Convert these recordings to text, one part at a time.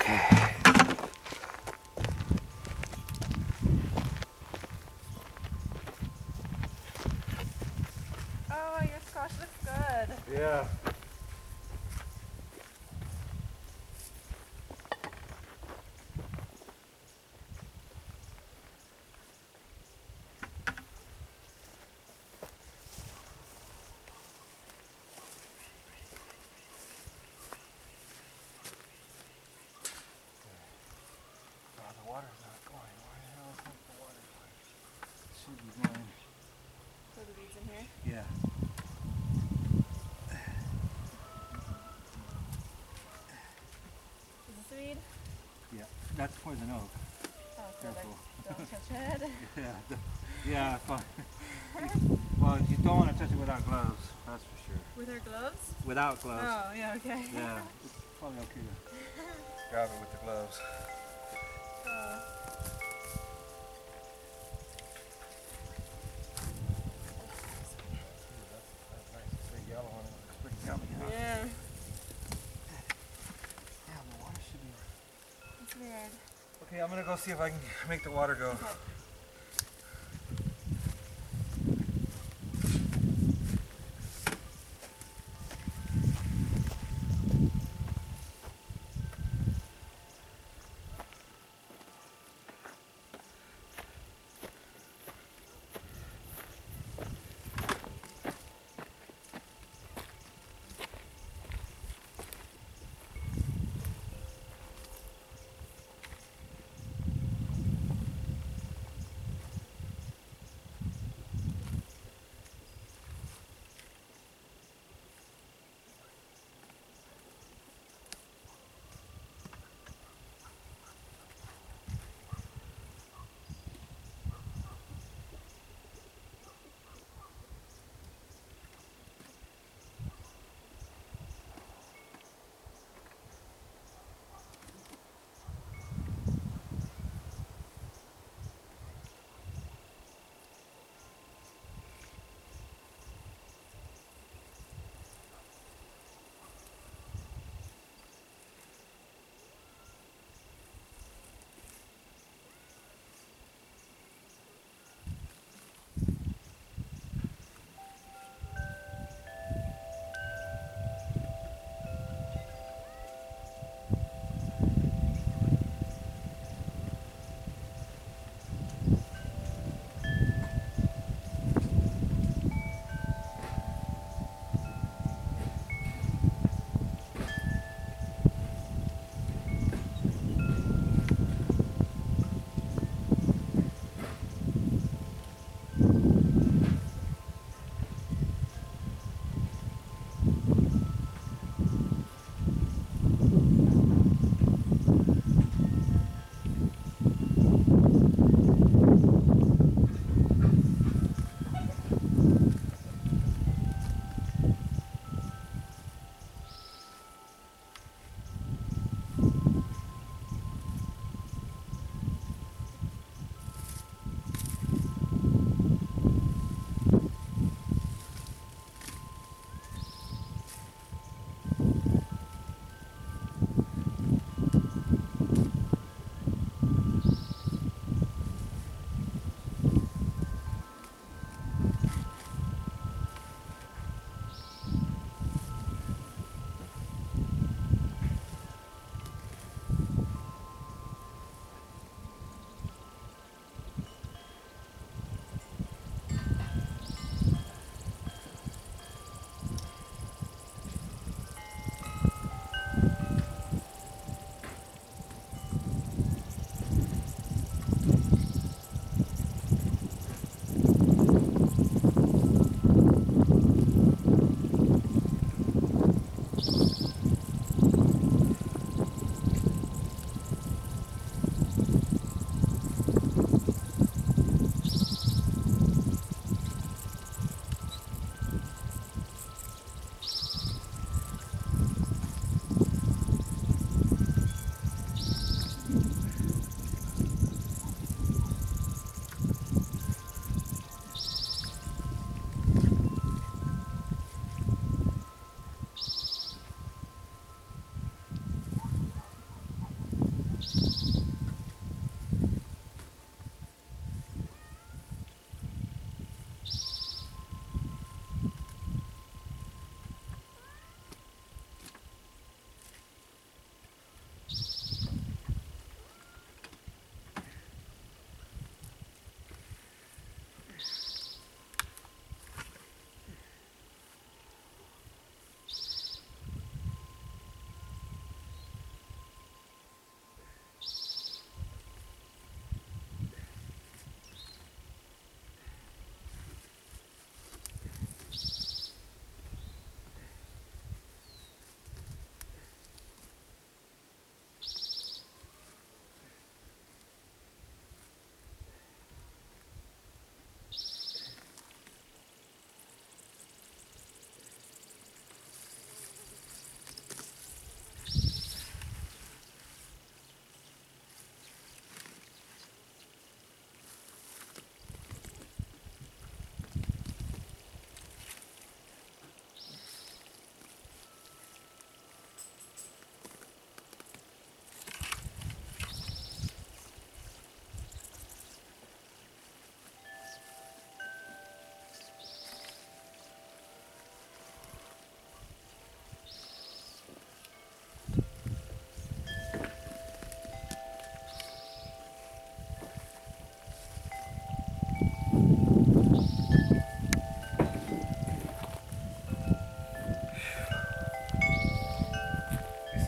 Oh, your squash looks good. Yeah. The water's not going. Why the hell isn't the water going? It should be going. So the weeds in here? Yeah. Is this a weed? Yeah. That's poison oak. Oh, so Careful. like, don't touch it. Yeah. Yeah, fine. Well, you don't want to touch it without gloves. That's for sure. With our gloves? Without gloves. Oh, yeah, okay. Yeah. It's probably okay to grab it with the gloves. Yeah. Yeah, the water should be. It's weird. Okay, I'm gonna go see if I can make the water go. Okay.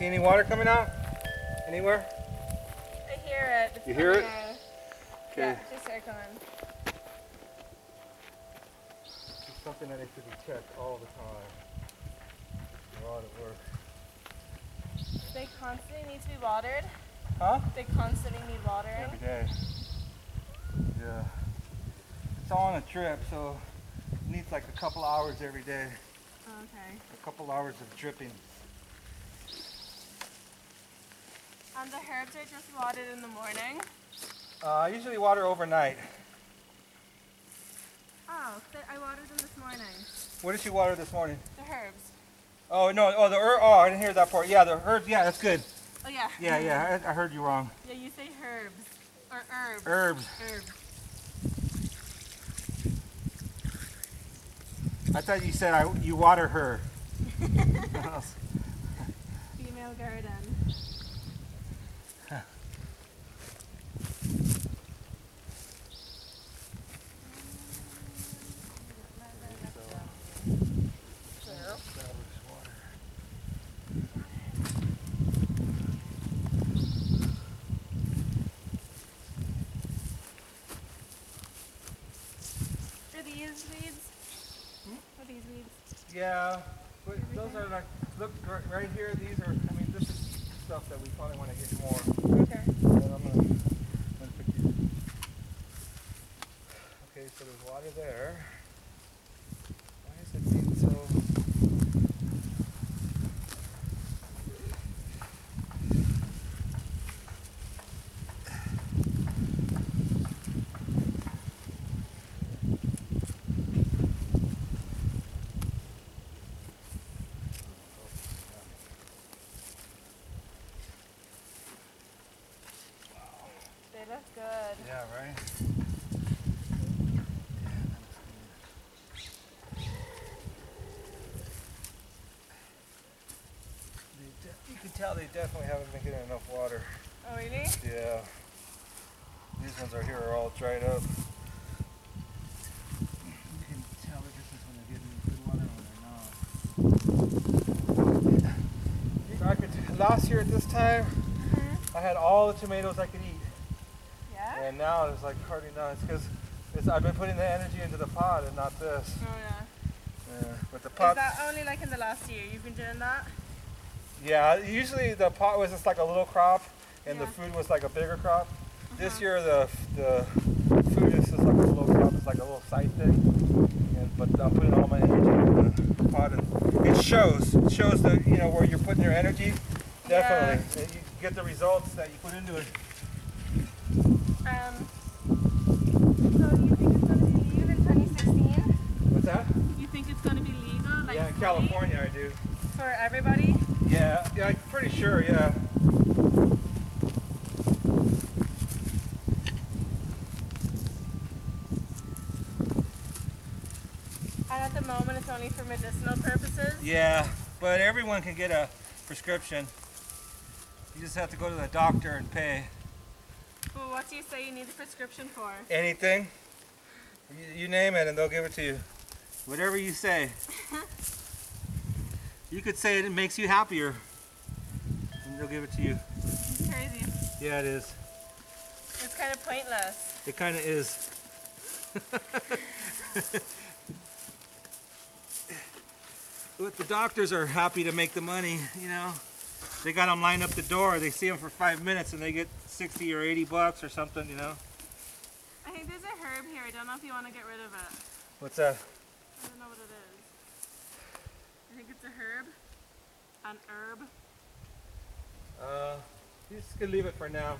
see any water coming out? Anywhere? I hear it. It's You hear it? coming out. Okay. Yeah, just start coming. It's something that needs to be checked all the time. A lot of work. They constantly need to be watered. Huh? They constantly need watering. Every day. Yeah. It's all on a drip, so it needs like a couple hours every day. Okay. A couple hours of dripping. And the herbs are just watered in the morning. I usually water overnight. Oh, I watered them this morning. What did you water this morning? The herbs. Oh no! Oh, the herb. Oh, I didn't hear that part. Yeah, the herbs. Yeah, that's good. Oh yeah. Yeah. I heard you wrong. Yeah, you say herbs or herbs. Herbs. Herbs. I thought you said you water her. Female garden. Are these weeds? Are these weeds? Yeah, but those are like, look right here. These are. I mean, this is stuff that we probably want to get more. Okay. And I'm gonna pick these. Okay, so there's water there. Why is it being so? They look good. Yeah, right. You can tell they definitely haven't been getting enough water. Oh really? Yeah. These ones right here are all dried up. You can tell the difference when they're getting good water and when they're not. I could, last year at this time, I had all the tomatoes I could eat. Yeah? And now it's like hardly none. It's because I've been putting the energy into the pot and not this. Oh yeah. Yeah, but the pot. Is that only like in the last year you've been doing that? Yeah, usually the pot was just like a little crop, and the Yeah. food was like a bigger crop. This year the food is just like a little crop. It's like a little side thing. But I'm putting all my energy into the pot, and it shows. It shows that where you're putting your energy. Definitely, you get the results that you put into it. So you think it's going to be legal in 2016? What's that? You think it's going to be legal? Like Yeah, in fully California I do. for everybody? Yeah, I'm pretty sure. Yeah. And at the moment it's only for medicinal purposes? Yeah, but everyone can get a prescription. You just have to go to the doctor and pay. Well, what do you say you need a prescription for? Anything. You name it and they'll give it to you. Whatever you say. You could say it makes you happier. And they'll give it to you. It's crazy. Yeah, it is. It's kind of pointless. It kind of is. But the doctors are happy to make the money, They got them lined up the door. They see them for 5 minutes and they get 60 or 80 bucks or something, I think there's a herb here. I don't know if you want to get rid of it. What's that? I don't know what it is. I think it's a herb. An herb. You just can leave it for now.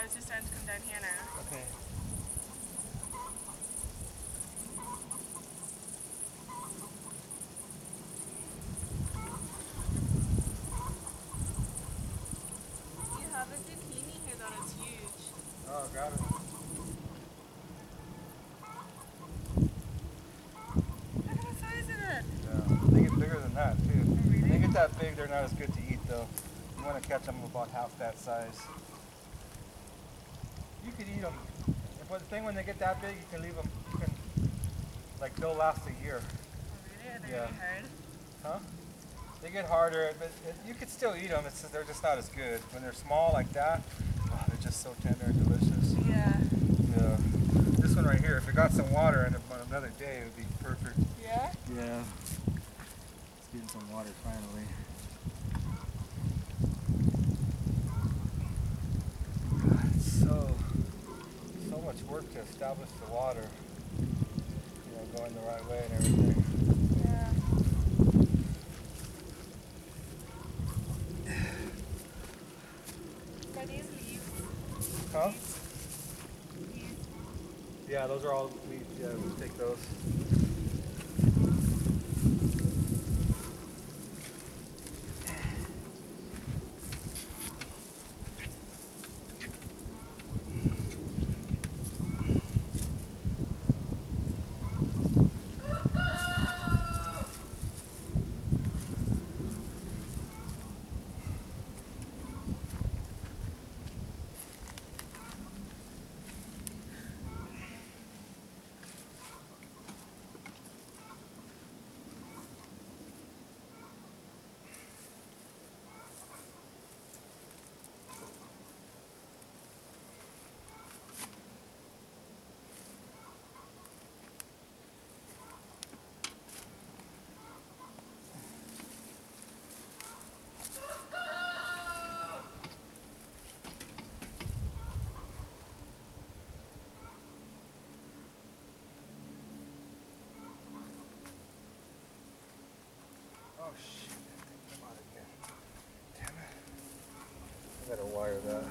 it's just starting to come down here now. Okay. You have a zucchini here that is huge. Oh, got it. Look at the size of it. Yeah. They get bigger than that too. Oh, really? When they get that big, they're not as good to eat though. You want to catch them about half that size. You could eat them. But the thing when they get that big, you can leave them. You can, like, they'll last a year. Oh, really? Are they Yeah. really hard? Huh? They get harder, but you could still eat them. It's just, they're just not as good. When they're small like that, oh, they're just so tender and delicious. Yeah. Yeah. This one right here, if it got some water in it on another day, it would be perfect. Yeah? Yeah. It's getting some water finally. God, it's so much work to establish the water. You know, going the right way and everything. Yeah. Are these leaves? Huh? Leaves. Yeah, those are all leaves. Yeah, we'll take those. Oh shit, come on again. Damn it. I gotta wire that.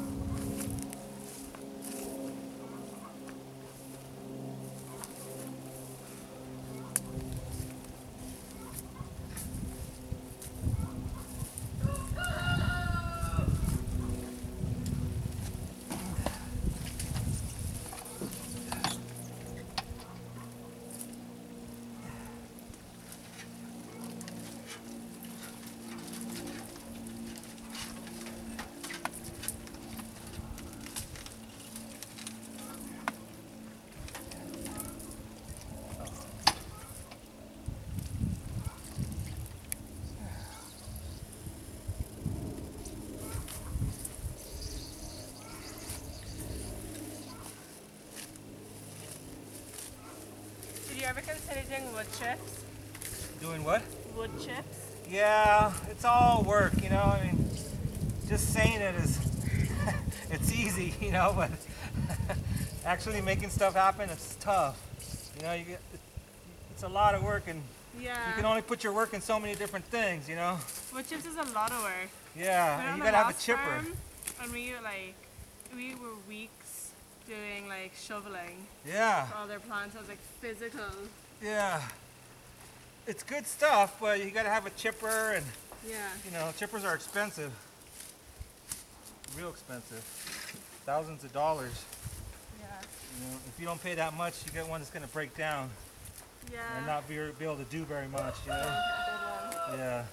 Did you ever consider doing wood chips? Doing what? Wood chips? Yeah, it's all work, you know. I mean, just saying it is, it's easy, you know, but actually making stuff happen, it's tough. You know, it's a lot of work, and Yeah. you can only put your work in so many different things, you know. Wood chips is a lot of work. Yeah, We're and on you the gotta have a last chipper. farm, and we were weeks doing like shoveling Yeah, for all their plants. I was like physical. yeah. It's good stuff, but you gotta have a chipper, and Yeah. you know, chippers are expensive. Real expensive. Thousands of dollars. Yeah. You know, if you don't pay that much, you get one that's gonna break down Yeah. and not be able to do very much, you know? Good one. Yeah.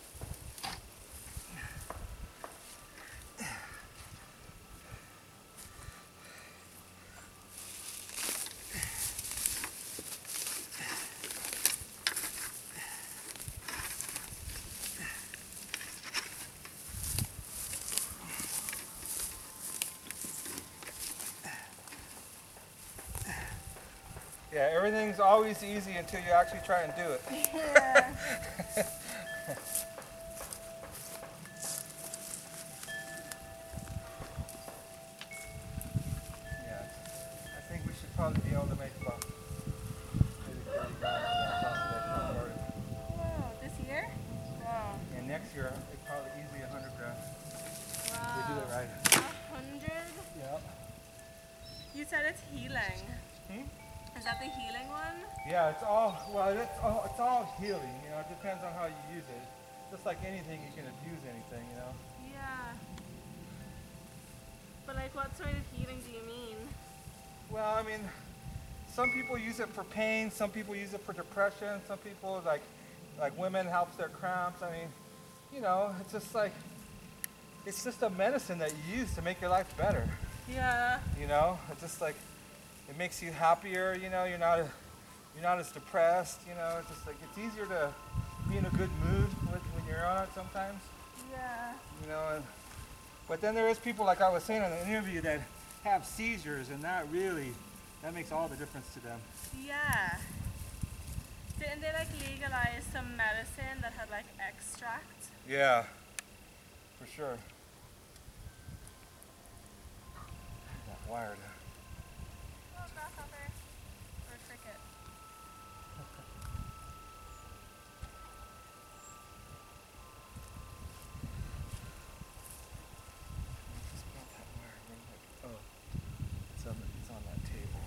Yeah, everything's always easy until you actually try and do it. Yeah. Yeah, I think we should probably be able to make about maybe 30 grand on that conservation garden. Wow, this year? Wow. And next year, it's probably easily 100 grand. Wow. We do it right. 100? the healing one? Yeah, it's all healing. You know, it depends on how you use it. Just like anything, you can abuse anything. You know. Yeah. But like, what sort of healing do you mean? Well, I mean, some people use it for pain. Some people use it for depression. Some people like women helps their cramps. I mean, you know, it's just like it's just a medicine that you use to make your life better. Yeah. You know, it's just like it makes you happier. You know, you're not as depressed. You know, it's just like it's easier to be in a good mood when you're on it sometimes. Yeah. You know, but then there is people, like I was saying in the interview, that have seizures, and that makes all the difference to them. Yeah. Didn't they like legalize some medicine that had like extract? Yeah, for sure. That wire there. Oh, grasshopper. Or cricket. Just grab that wire real quick. Oh, it's on that table.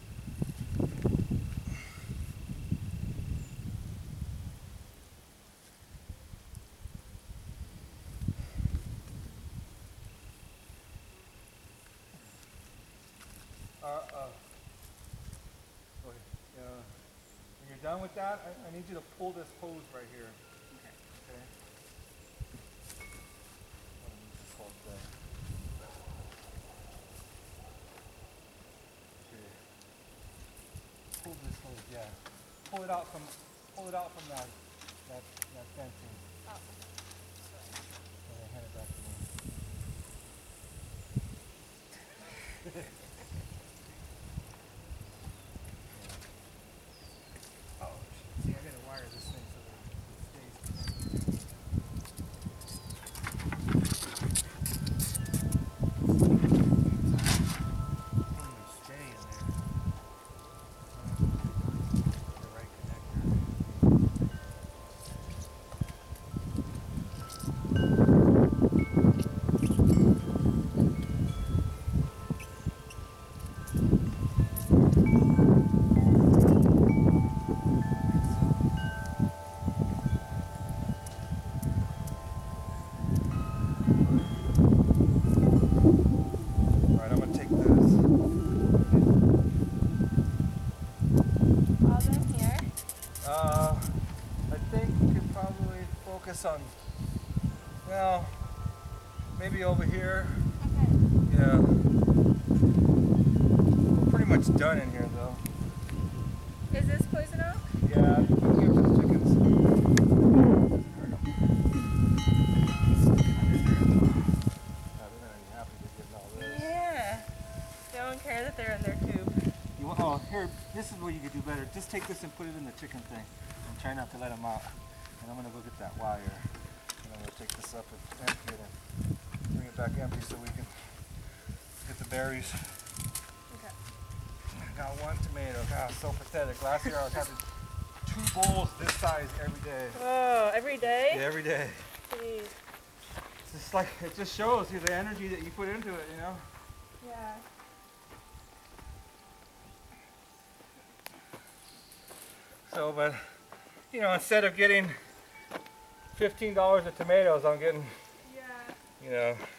Okay. When you're done with that, I need you to pull this hose right here. Okay. Okay. What do I need to hold there? Okay. Pull this hose, yeah. Pull it out from that fencing. Oh. And then hand it back to me. Oh, see, I gotta wire this thing so that it stays. It's going to stay in there. The right connector. Alright, I'm gonna take this. All done here. I think we could probably focus on, well, maybe over here. Okay. Yeah. We're pretty much done in here though. Is this poison oak? Yeah, you can give the chickens. There we go. Yeah, they're gonna be happy to get all this. Yeah. They don't care that they're in their coop. Oh, here, this is what you could do better. Just take this and put it in the chicken thing. And try not to let them out. And I'm going to go get that wire. And I'm going to take this up and empty it and bring it back empty so we can get the berries. Okay. I got one tomato. God, so pathetic. Last year I was having 2 bowls this size every day. Oh, every day? Yeah, every day. Jeez. It's just like, it just shows you the energy that you put into it, you know? Yeah. So, but, you know, instead of getting $15 of tomatoes, I'm getting, Yeah. you know,